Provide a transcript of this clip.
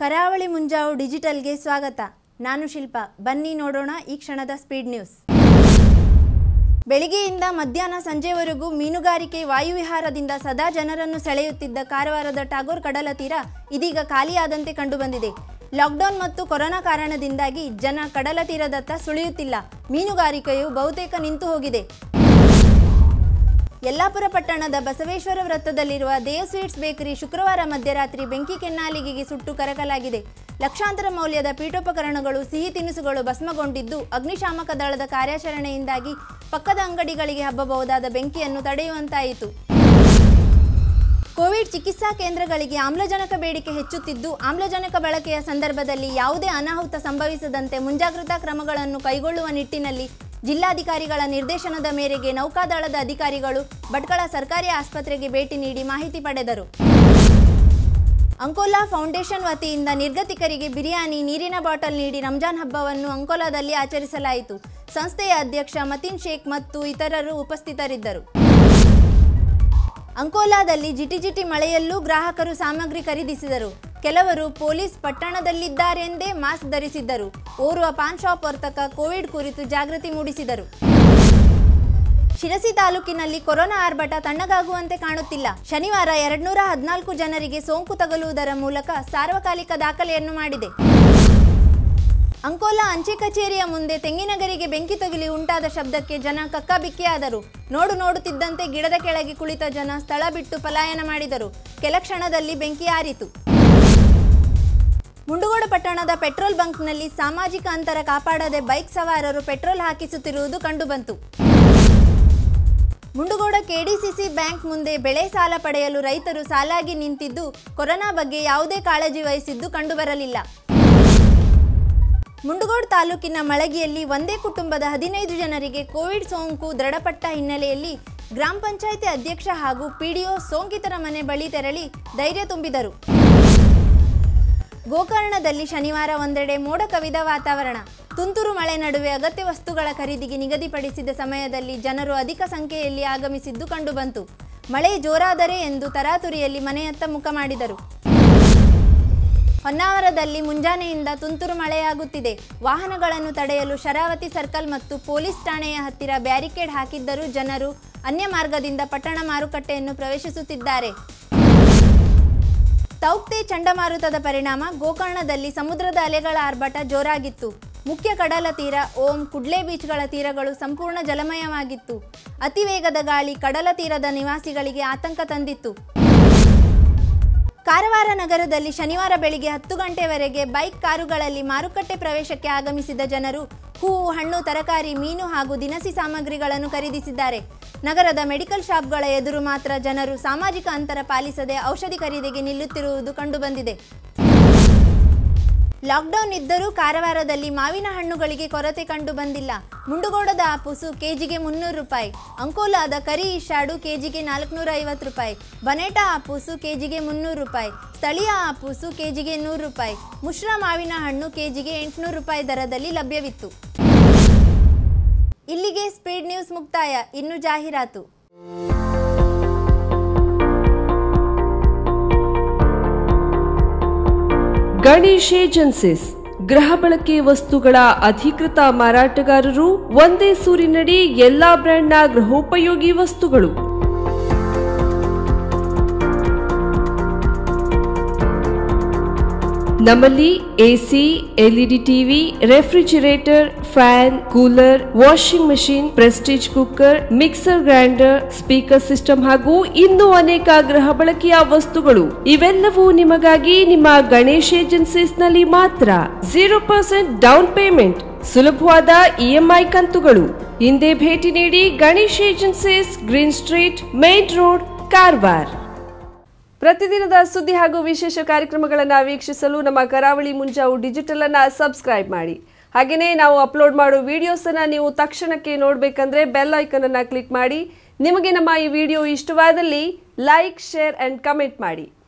ಕರಾವಳಿ ಮುಂಜಾವು ಡಿಜಿಟಲ್ಗೆ ಸ್ವಾಗತ. ನಾನು ಶಿಲ್ಪಾ. ಬನ್ನಿ ನೋಡೋಣ ಈ ಕ್ಷಣದ ಸ್ಪೀಡ್ ನ್ಯೂಸ್. ಬೆಳಿಗ್ಗೆಯಿಂದ ಮಧ್ಯಾಹ್ನ ಸಂಜೆವರೆಗೂ ಮೀನುಗಾರಿಕೆ ವಾಯುವಿಹಾರದಿಂದ ಸದಾ ಜನರನ್ನು ಸೆಳೆಯುತ್ತಿದ್ದ ಕಾರವಾರದ ಟಾಗೋರ್ ಕಡಲ ತೀರ ಇದೀಗ ಖಾಲಿಯಾದಂತೆ ಕಂಡುಬಂದಿದೆ. ಲಾಕ್ಡೌನ್ ಮತ್ತು ಕೊರೋನಾ ಕಾರಣದಿಂದಾಗಿ ಜನ ಕಡಲ ತೀರದತ್ತ ಸುಳಿಯುತ್ತಿಲ್ಲ. ಮೀನುಗಾರಿಕೆಯು ಬಹುತೇಕ ನಿಂತು ಹೋಗಿದೆ. ಯಲ್ಲಾಪುರ ಪಟ್ಟಣದ ಬಸವೇಶ್ವರ ವೃತ್ತದಲ್ಲಿರುವ ದೇವ್ ಸ್ವೀಟ್ಸ್ ಬೇಕರಿ ಶುಕ್ರವಾರ ಮಧ್ಯರಾತ್ರಿ ಬೆಂಕಿ ಕೆನ್ನಾಲಿಗೆಗೆ ಸುಟ್ಟು ಕರಕಲಾಗಿದೆ. ಲಕ್ಷಾಂತರ ಮೌಲ್ಯದ ಪೀಠೋಪಕರಣಗಳು, ಸಿಹಿ ತಿನಿಸುಗಳು ಭಸ್ಮಗೊಂಡಿದ್ದು, ಅಗ್ನಿಶಾಮಕ ದಳದ ಕಾರ್ಯಾಚರಣೆಯಿಂದಾಗಿ ಪಕ್ಕದ ಅಂಗಡಿಗಳಿಗೆ ಹಬ್ಬಬಹುದಾದ ಬೆಂಕಿಯನ್ನು ತಡೆಯುವಂತಾಯಿತು. ಕೋವಿಡ್ ಚಿಕಿತ್ಸಾ ಕೇಂದ್ರಗಳಿಗೆ ಆಮ್ಲಜನಕ ಬೇಡಿಕೆ ಹೆಚ್ಚುತ್ತಿದ್ದು, ಆಮ್ಲಜನಕ ಬಳಕೆಯ ಸಂದರ್ಭದಲ್ಲಿ ಯಾವುದೇ ಅನಾಹುತ ಸಂಭವಿಸದಂತೆ ಮುಂಜಾಗ್ರತಾ ಕ್ರಮಗಳನ್ನು ಕೈಗೊಳ್ಳುವ ನಿಟ್ಟಿನಲ್ಲಿ ಜಿಲ್ಲಾಧಿಕಾರಿಗಳ ನಿರ್ದೇಶನದ ಮೇರೆಗೆ ನೌಕಾದಳದ ಅಧಿಕಾರಿಗಳು ಭಟ್ಕಳ ಸರ್ಕಾರಿ ಆಸ್ಪತ್ರೆಗೆ ಭೇಟಿ ನೀಡಿ ಮಾಹಿತಿ ಪಡೆದರು. ಅಂಕೋಲಾ ಫೌಂಡೇಶನ್ ವತಿಯಿಂದ ನಿರ್ಗತಿಕರಿಗೆ ಬಿರಿಯಾನಿ, ನೀರಿನ ಬಾಟಲ್ ನೀಡಿ ರಂಜಾನ್ ಹಬ್ಬವನ್ನು ಅಂಕೋಲಾದಲ್ಲಿ ಆಚರಿಸಲಾಯಿತು. ಸಂಸ್ಥೆಯ ಅಧ್ಯಕ್ಷ ಮತೀನ್ ಶೇಖ್ ಮತ್ತು ಇತರರು ಉಪಸ್ಥಿತರಿದ್ದರು. ಅಂಕೋಲಾದಲ್ಲಿ ಜಿಟಿಜಿಟಿ ಮಳೆಯಲ್ಲೂ ಗ್ರಾಹಕರು ಸಾಮಗ್ರಿ ಖರೀದಿಸಿದರು. ಕೆಲವರು ಪೊಲೀಸ್ ಪಟ್ಟಣದಲ್ಲಿದ್ದಾರೆಂದೇ ಮಾಸ್ಕ್ ಧರಿಸಿದ್ದರು. ಓರ್ವ ಪಾನ್ ಶಾಪ್ ವರ್ತಕ ಕೋವಿಡ್ ಕುರಿತು ಜಾಗೃತಿ ಮೂಡಿಸಿದರು. ಶಿರಸಿ ತಾಲೂಕಿನಲ್ಲಿ ಕೊರೋನಾ ಆರ್ಭಟ ತಣ್ಣಗಾಗುವಂತೆ ಕಾಣುತ್ತಿಲ್ಲ. ಶನಿವಾರ 214 ಜನರಿಗೆ ಸೋಂಕು ತಗುಲುವುದರ ಮೂಲಕ ಸಾರ್ವಕಾಲಿಕ ದಾಖಲೆಯನ್ನು ಮಾಡಿದೆ. ಅಂಕೋಲಾ ಅಂಚೆ ಕಚೇರಿಯ ಮುಂದೆ ತೆಂಗಿನಗರಿಗೆ ಬೆಂಕಿ ತಗುಲಿ ಉಂಟಾದ ಶಬ್ದಕ್ಕೆ ಜನ ಕಕ್ಕಾಬಿಕ್ಕಿಯಾದರು. ನೋಡುತ್ತಿದ್ದಂತೆ ಗಿಡದ ಕೆಳಗೆ ಕುಳಿತ ಜನ ಸ್ಥಳ ಬಿಟ್ಟು ಪಲಾಯನ ಮಾಡಿದರು. ಕೆಲ ಕ್ಷಣದಲ್ಲಿ ಬೆಂಕಿ ಆರಿತು. ಮುಂಡಗೋಡ ಪಟ್ಟಣದ ಪೆಟ್ರೋಲ್ ಬಂಕ್ನಲ್ಲಿ ಸಾಮಾಜಿಕ ಅಂತರ ಕಾಪಾಡದೆ ಬೈಕ್ ಸವಾರರು ಪೆಟ್ರೋಲ್ ಹಾಕಿಸುತ್ತಿರುವುದು ಕಂಡುಬಂತು. ಮುಂಡಗೋಡ ಕೆಡಿಸಿಸಿ ಬ್ಯಾಂಕ್ ಮುಂದೆ ಬೆಳೆ ಸಾಲ ಪಡೆಯಲು ರೈತರು ಸಾಲಾಗಿ ನಿಂತಿದ್ದು, ಕೊರೋನಾ ಬಗ್ಗೆ ಯಾವುದೇ ಕಾಳಜಿ ವಹಿಸಿದ್ದು ಕಂಡುಬರಲಿಲ್ಲ. ಮುಂಡಗೋಡ ತಾಲೂಕಿನ ಮಳಗಿಯಲ್ಲಿ ಒಂದೇ ಕುಟುಂಬದ 15 ಜನರಿಗೆ ಕೋವಿಡ್ ಸೋಂಕು ದೃಢಪಟ್ಟ ಹಿನ್ನೆಲೆಯಲ್ಲಿ ಗ್ರಾಮ ಪಂಚಾಯಿತಿ ಅಧ್ಯಕ್ಷ ಹಾಗೂ ಪಿಡಿಒ ಸೋಂಕಿತರ ಮನೆ ಬಳಿ ತೆರಳಿ ಧೈರ್ಯ ತುಂಬಿದರು. ಗೋಕರ್ಣದಲ್ಲಿ ಶನಿವಾರ ಒಂದೆಡೆ ಮೋಡ ಕವಿದ ವಾತಾವರಣ. ತುಂತುರು ಮಳೆ ನಡುವೆ ಅಗತ್ಯ ವಸ್ತುಗಳ ಖರೀದಿಗೆ ನಿಗದಿಪಡಿಸಿದ ಸಮಯದಲ್ಲಿ ಜನರು ಅಧಿಕ ಸಂಖ್ಯೆಯಲ್ಲಿ ಆಗಮಿಸಿದ್ದು ಕಂಡುಬಂತು. ಮಳೆ ಜೋರಾದರೆ ಎಂದು ತರಾತುರಿಯಲ್ಲಿ ಮನೆಯತ್ತ ಮುಖ ಮಾಡಿದರು. ಹೊನ್ನಾವರದಲ್ಲಿ ಮುಂಜಾನೆಯಿಂದ ತುಂತುರು ಮಳೆಯಾಗುತ್ತಿದೆ. ವಾಹನಗಳನ್ನು ತಡೆಯಲು ಶರಾವತಿ ಸರ್ಕಲ್ ಮತ್ತು ಪೊಲೀಸ್ ಠಾಣೆಯ ಹತ್ತಿರ ಬ್ಯಾರಿಕೇಡ್ ಹಾಕಿದ್ದರೂ ಜನರು ಅನ್ಯ ಮಾರ್ಗದಿಂದ ಪಟ್ಟಣ ಮಾರುಕಟ್ಟೆಯನ್ನು ಪ್ರವೇಶಿಸುತ್ತಿದ್ದಾರೆ. ತೌಕ್ತೆ ಚಂಡಮಾರುತದ ಪರಿಣಾಮ ಗೋಕರ್ಣದಲ್ಲಿ ಸಮುದ್ರದ ಅಲೆಗಳ ಆರ್ಭಟ ಜೋರಾಗಿತ್ತು. ಮುಖ್ಯ ಕಡಲ ತೀರ, ಓಂ, ಕುಡ್ಲೆ ಬೀಚ್ಗಳ ತೀರಗಳು ಸಂಪೂರ್ಣ ಜಲಮಯವಾಗಿತ್ತು. ಅತಿ ವೇಗದ ಗಾಳಿ ಕಡಲ ತೀರದ ನಿವಾಸಿಗಳಿಗೆ ಆತಂಕ ತಂದಿತ್ತು. ಕಾರವಾರ ನಗರದಲ್ಲಿ ಶನಿವಾರ ಬೆಳಿಗ್ಗೆ 10 ಗಂಟೆವರೆಗೆ ಬೈಕ್, ಕಾರುಗಳಲ್ಲಿ ಮಾರುಕಟ್ಟೆ ಪ್ರವೇಶಕ್ಕೆ ಆಗಮಿಸಿದ ಜನರು ಹೂವು, ಹಣ್ಣು, ತರಕಾರಿ, ಮೀನು ಹಾಗೂ ದಿನಸಿ ಸಾಮಗ್ರಿಗಳನ್ನು ಖರೀದಿಸಿದ್ದಾರೆ. ನಗರದ ಮೆಡಿಕಲ್ ಶಾಪ್ಗಳ ಎದುರು ಮಾತ್ರ ಜನರು ಸಾಮಾಜಿಕ ಅಂತರ ಪಾಲಿಸದೆ ಔಷಧಿ ಖರೀದಿಗೆ ನಿಲ್ಲುತ್ತಿರುವುದು ಕಂಡುಬಂದಿದೆ. ಲಾಕ್ಡೌನ್ ಇದ್ದರೂ ಕಾರವಾರದಲ್ಲಿ ಮಾವಿನ ಹಣ್ಣುಗಳಿಗೆ ಕೊರತೆ ಕಂಡು ಬಂದಿಲ್ಲ. ಮುಂಡಗೋಡದ ಆಪೂಸು ಕೆಜಿಗೆ 300 ರೂಪಾಯಿ, ಅಂಕೋಲಾದ ಕರಿ ಇಶಾಡು ಕೆಜಿಗೆ 450 ರೂಪಾಯಿ, ಬನೇಟಾ ಆಪೂಸು ಕೆಜಿಗೆ 300 ರೂಪಾಯಿ, ಸ್ಥಳೀಯ ಆಪೂಸು ಕೆಜಿಗೆ 100 ರೂಪಾಯಿ, ಮುಷ್ರಾ ಮಾವಿನ ಹಣ್ಣು ಕೆಜಿಗೆ 800 ರೂಪಾಯಿ ದರದಲ್ಲಿ ಲಭ್ಯವಿತ್ತು. ಇಲ್ಲಿಗೆ ಸ್ಪೀಡ್ ನ್ಯೂಸ್ ಮುಕ್ತಾಯ. ಇನ್ನು ಜಾಹೀರಾತು. ಗಣೇಶ್ ಏಜೆನ್ಸೀಸ್ ಗೃಹ ಬಳಕೆ ವಸ್ತುಗಳ ಅಧಿಕೃತ ಮಾರಾಟಗಾರರು. ಒಂದೇ ಸೂರಿನಡಿ ಎಲ್ಲಾ ಬ್ರ್ಯಾಂಡ್ನ ಗೃಹೋಪಯೋಗಿ ವಸ್ತುಗಳು. ನಮ್ಮಲ್ಲಿ AC, LED TV, refrigerator, fan, cooler, washing machine, Prestige cooker, mixer grinder, speaker system ಹಾಗೂ ಇನ್ನೂ ಅನೇಕ ಗೃಹ ಬಳಕೆಯ ವಸ್ತುಗಳು. ಇವೆಲ್ಲವೂ ನಿಮಗಾಗಿ ನಿಮ್ಮ ಗಣೇಶ್ ಏಜೆನ್ಸೀಸ್ ನಲ್ಲಿ ಮಾತ್ರ. 0% ಡೌನ್ ಪೇಮೆಂಟ್, ಸುಲಭವಾದ ಇಎಂಐ ಕಂತುಗಳು. ಹಿಂದೆ ಭೇಟಿ ನೀಡಿ Ganesh agencies, green street, main road, Karwar. ಪ್ರತಿದಿನದ ಸುದ್ದಿ ಹಾಗೂ ವಿಶೇಷ ಕಾರ್ಯಕ್ರಮಗಳನ್ನು ವೀಕ್ಷಿಸಲು ನಮ್ಮ ಕರಾವಳಿ ಮುಂಜಾವು ಡಿಜಿಟಲ್ ಅನ್ನು ಸಬ್ಸ್ಕ್ರೈಬ್ ಮಾಡಿ. ಹಾಗೆಯೇ ನಾವು ಅಪ್ಲೋಡ್ ಮಾಡೋ ವಿಡಿಯೋಸ್ ಅನ್ನು ನೀವು ತಕ್ಷಣಕ್ಕೆ ನೋಡಬೇಕಂದ್ರೆ ಬೆಲ್ ಐಕನ್ ಅನ್ನು ಕ್ಲಿಕ್ ಮಾಡಿ. ನಿಮಗೆ ನಮ್ಮ ಈ ವಿಡಿಯೋ ಇಷ್ಟವಾದಲ್ಲಿ ಲೈಕ್, ಶೇರ್ ಅಂಡ್ ಕಮೆಂಟ್ ಮಾಡಿ.